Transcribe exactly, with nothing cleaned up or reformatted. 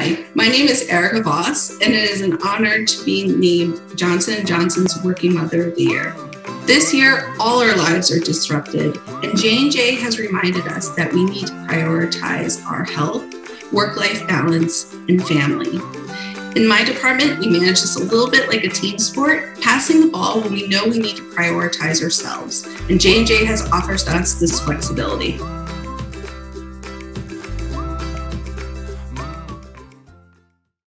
Hi, my name is Erica Voss, and it is an honor to be named Johnson and Johnson's Working Mother of the Year. This year, all our lives are disrupted, and J and J has reminded us that we need to prioritize our health, work-life balance, and family. In my department, we manage this a little bit like a team sport, passing the ball when we know we need to prioritize ourselves, and J and J has offered us this flexibility.